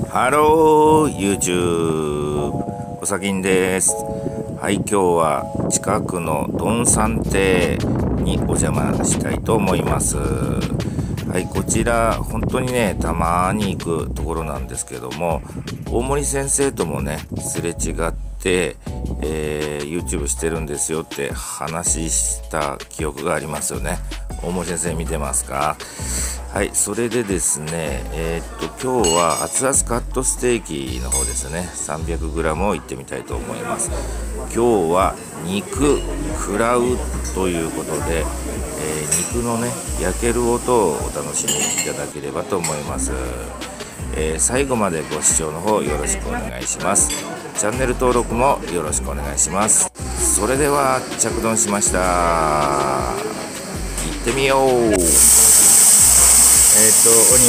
ハロー YouTube おさきんです。はい、今日は近くのドンサン亭にお邪魔したいと思います。はい、こちら本当にねたまに行くところなんですけども、大森先生ともねすれ違って、YouTube してるんですよって話した記憶がありますよね。大森先生見てますか？はい、それでですね、今日は熱々カットステーキの方ですね、300g をいってみたいと思います。今日は肉食らうということで、肉のね焼ける音をお楽しみいただければと思います。最後までご視聴の方よろしくお願いします。チャンネル登録もよろしくお願いします。それでは着丼しました。行ってみよう。オニオンで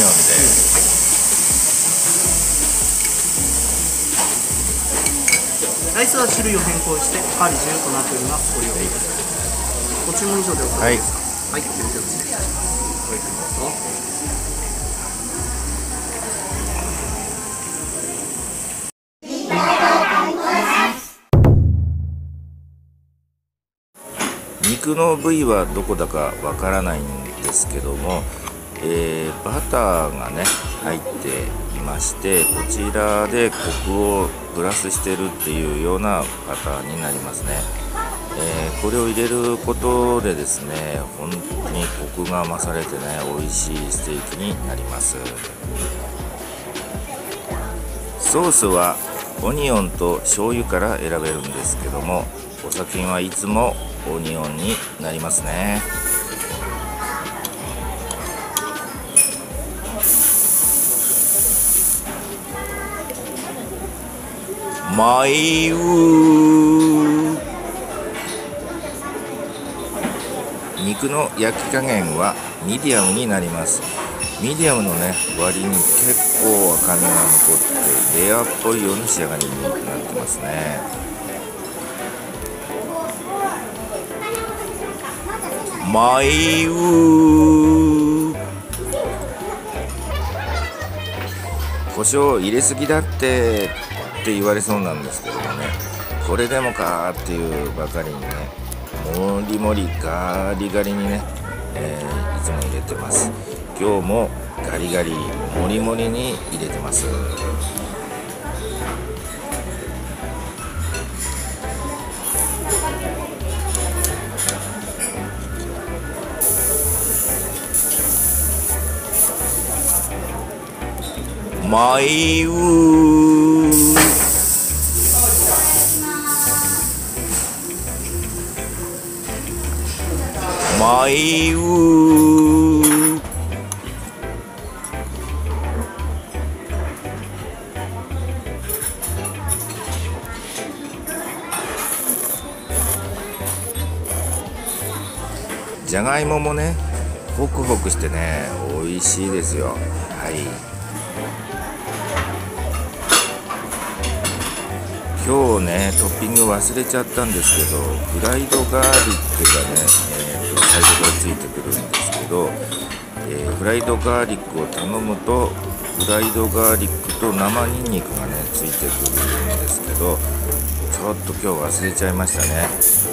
ライスは種類を変更しておかわり自由となっております。ご利用ください。ご注文以上でお伺いですか？はい、よろしくお願いします。ごゆっくりどうぞ。 肉の部位はどこだかわからないんですけども、バターがね入っていまして、こちらでコクをプラスしてるっていうようなバターになりますね。これを入れることでですね、本当にコクが増されてね美味しいステーキになります。ソースはオニオンと醤油から選べるんですけども、お酒はいつもオニオンになりますね。マイウー肉の焼き加減はミディアムになります。ミディアムのね割に結構赤みが残ってレアっぽいような仕上がりになってますね。マイウー胡椒入れすぎだって言われそうなんですけどもね、これでもかーっていうばかりにね、もりもりガリガリにね、いつも入れてます。今日もガリガリもりもりに入れてます。マイウーマイウーじゃがいももねホクホクしてね美味しいですよ。はい、今日ねトッピング忘れちゃったんですけど、フライドガーリックがね、最初からついてくるんですけど、フライドガーリックを頼むとフライドガーリックと生ニンニクがねついてくるんですけど、ちょっと今日忘れちゃいましたね。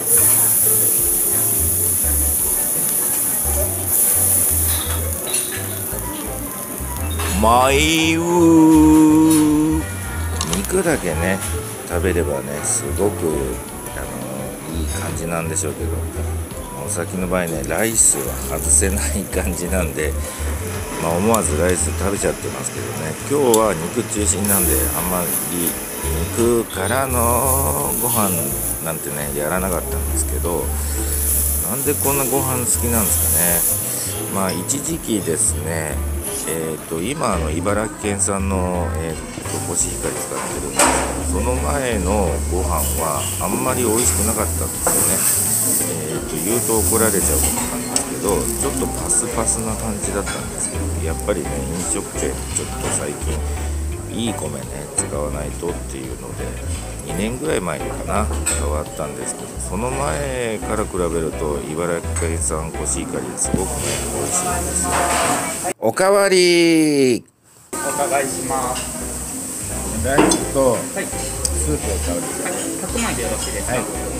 マイウー肉だけね食べればねすごくいい感じなんでしょうけど、お先の場合ねライスは外せない感じなんで、思わずライス食べちゃってますけどね。今日は肉中心なんであんまり肉からのご飯なんてねやらなかったんですけど、なんでこんなご飯好きなんですかね。一時期ですね、今茨城県産の、コシヒカリ使ってるんですけど、その前のご飯はあんまり美味しくなかったんですよね。言うと怒られちゃうことなんですけど、ちょっとパスパスな感じだったんですけど、やっぱりね飲食店ちょっと最近いい米ね使わないとっていうので2年ぐらい前にかな変わったんですけど、その前から比べると茨城県産コシヒカリすごくね美味しいんですよ。おかわりお伺いします。 ライスとはい、 スープを頼んでください。 白米でよろしいですか？ はい。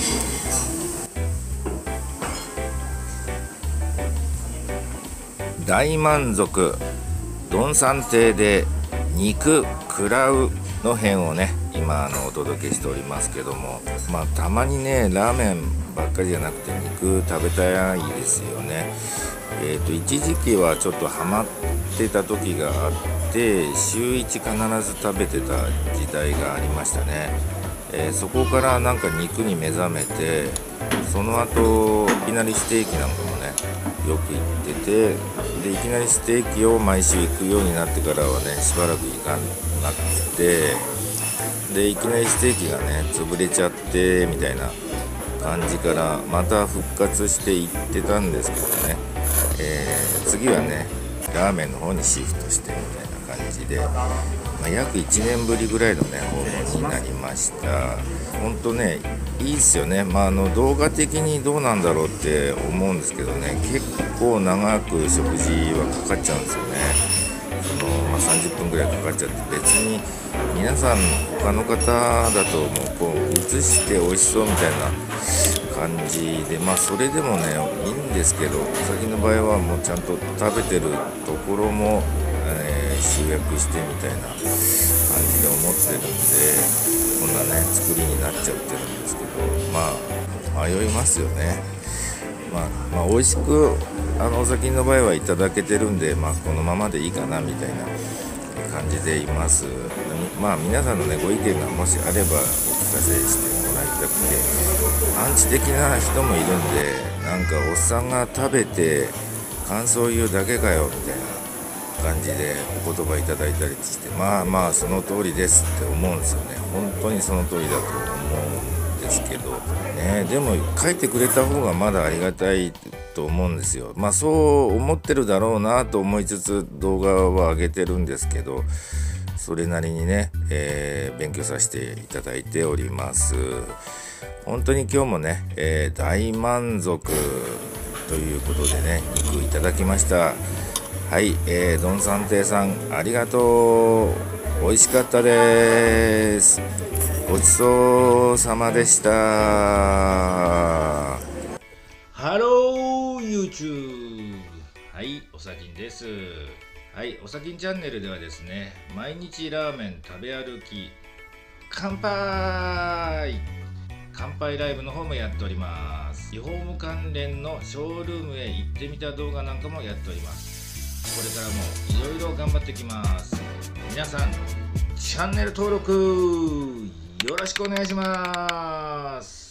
大満足どんさん亭で肉食らうの編をね今お届けしておりますけども、まあたまにねラーメンばっかりじゃなくて肉食べたいですよね。一時期はちょっとハマってた時があって週1必ず食べてた時代がありましたね。そこからなんか肉に目覚めて、その後いきなりステーキなんかもねよく行ってて、でいきなりステーキを毎週行くようになってからはねしばらく行かなくて、でいきなりステーキがね潰れちゃってみたいな感じからまた復活して行ってたんですけどね、次はねラーメンの方にシフトしてみたいな感じで、約1年ぶりぐらいのね訪問になりました。本当ねいいですよね。動画的にどうなんだろうって思うんですけどね、結構長く食事はかかっちゃうんですよね。30分ぐらいかかっちゃって、別に皆さん他の方だともうこう映して美味しそうみたいな感じで、それでもねいいんですけど、お酒の場合はもうちゃんと食べてるところも、集約してみたいな感じで思ってるんで、こんなね作りになっちゃってるんですけど、迷いますよね。美味しくお酒の場合はいただけてるんで、このままでいいかなみたいな感じでいます。皆さんのねご意見がもしあればお聞かせしてもらいたくて、アンチ的な人もいるんで、なんかおっさんが食べて感想を言うだけかよみたいな感じでお言葉いただいたりして、その通りですって思うんですよね。本当にその通りだと思うんですけどね。でも書いてくれた方がまだありがたいと思うんですよ。そう思ってるだろうなと思いつつ動画は上げてるんですけど、それなりにね、勉強させていただいております。本当に今日もね、大満足ということでね肉いただきました。はい、どんさん亭さんありがとう。美味しかったです。ごちそうさまでした。ハロー YouTube。はい、おさきんです。はい、おさきんチャンネルではですね、毎日ラーメン食べ歩き乾杯ライブの方もやっております。リフォーム関連のショールームへ行ってみた動画なんかもやっております。これからもいろいろ頑張ってきます。皆さんチャンネル登録よろしくお願いします。